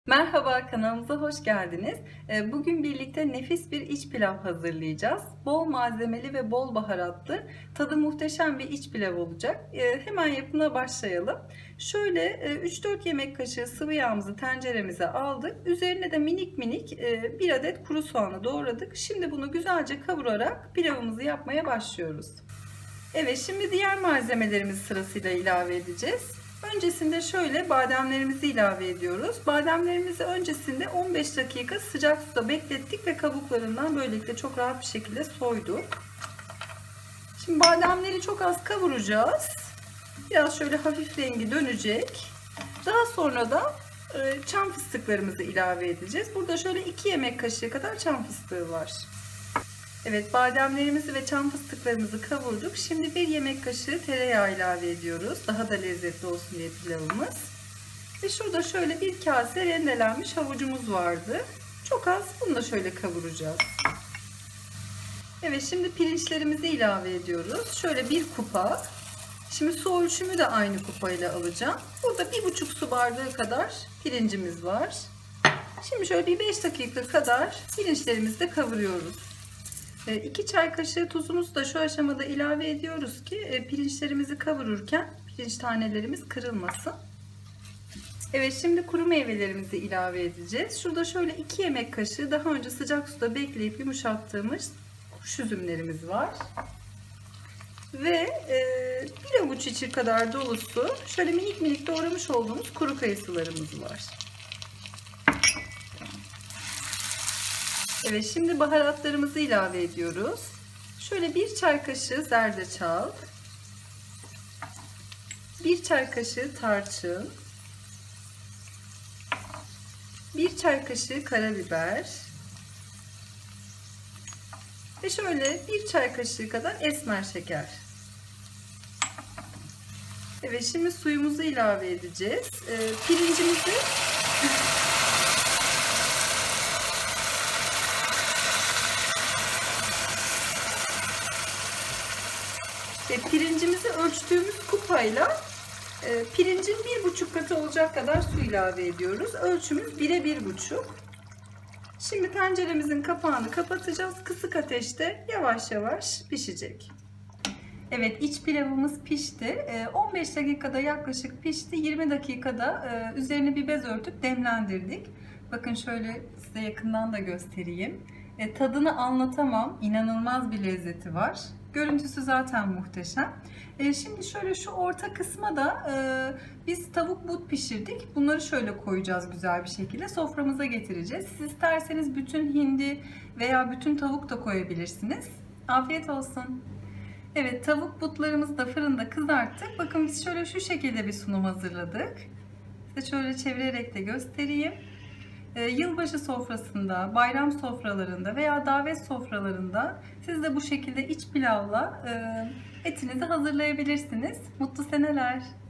Merhaba, kanalımıza hoş geldiniz. Bugün birlikte nefis bir iç pilav hazırlayacağız. Bol malzemeli ve bol baharatlı, tadı muhteşem bir iç pilav olacak. Hemen yapımına başlayalım. Şöyle 3-4 yemek kaşığı sıvı yağımızı tenceremize aldık. Üzerine de minik minik bir adet kuru soğanı doğradık. Şimdi bunu güzelce kavurarak pilavımızı yapmaya başlıyoruz. Evet, şimdi diğer malzemelerimizi sırasıyla ilave edeceğiz. Öncesinde şöyle bademlerimizi ilave ediyoruz. Bademlerimizi öncesinde 15 dakika sıcak suda beklettik ve kabuklarından böylelikle çok rahat bir şekilde soyduk. Şimdi bademleri çok az kavuracağız. Biraz şöyle hafif rengi dönecek. Daha sonra da çam fıstıklarımızı ilave edeceğiz. Burada şöyle 2 yemek kaşığı kadar çam fıstığı var. Evet, bademlerimizi ve çam fıstıklarımızı kavurduk. Şimdi 1 yemek kaşığı tereyağı ilave ediyoruz. Daha da lezzetli olsun diye pilavımız. Ve şurada şöyle bir kase rendelenmiş havucumuz vardı. Çok az, bunu da şöyle kavuracağız. Evet, şimdi pirinçlerimizi ilave ediyoruz. Şöyle 1 kupa. Şimdi su ölçümü de aynı kupayla alacağım. Burada 1,5 su bardağı kadar pirincimiz var. Şimdi şöyle bir 5 dakika kadar pirinçlerimizi de kavuruyoruz. 2 çay kaşığı tuzumuzu da şu aşamada ilave ediyoruz ki pirinçlerimizi kavururken pirinç tanelerimiz kırılmasın. Evet, şimdi kuru meyvelerimizi ilave edeceğiz. Şurada şöyle 2 yemek kaşığı daha önce sıcak suda bekleyip yumuşattığımız kuş üzümlerimiz var. Ve 1 avuç içi kadar dolusu şöyle minik minik doğramış olduğumuz kuru kayısılarımız var. Evet, şimdi baharatlarımızı ilave ediyoruz. Şöyle 1 çay kaşığı zerdeçal, 1 çay kaşığı tarçın, 1 çay kaşığı karabiber ve şöyle 1 çay kaşığı kadar esmer şeker. Evet, şimdi suyumuzu ilave edeceğiz. Pirincimizi Pirincimizi ölçtüğümüz kupayla pirincin 1,5 katı olacak kadar su ilave ediyoruz. Ölçümüz 1'e 1,5. Şimdi tenceremizin kapağını kapatacağız. Kısık ateşte yavaş yavaş pişecek. Evet, iç pilavımız pişti. 15 dakikada yaklaşık pişti. 20 dakikada üzerine bir bez örtüp demlendirdik. Bakın şöyle size yakından da göstereyim. Tadını anlatamam. İnanılmaz bir lezzeti var. Görüntüsü zaten muhteşem. Şimdi şöyle şu orta kısma da biz tavuk but pişirdik. Bunları şöyle koyacağız güzel bir şekilde. Soframıza getireceğiz. Siz isterseniz bütün hindi veya bütün tavuk da koyabilirsiniz. Afiyet olsun. Evet, tavuk butlarımızı da fırında kızarttık. Bakın biz şöyle şu şekilde bir sunum hazırladık. Size şöyle çevirerek de göstereyim. Yılbaşı sofrasında, bayram sofralarında veya davet sofralarında siz de bu şekilde iç pilavla etinizi hazırlayabilirsiniz. Mutlu seneler.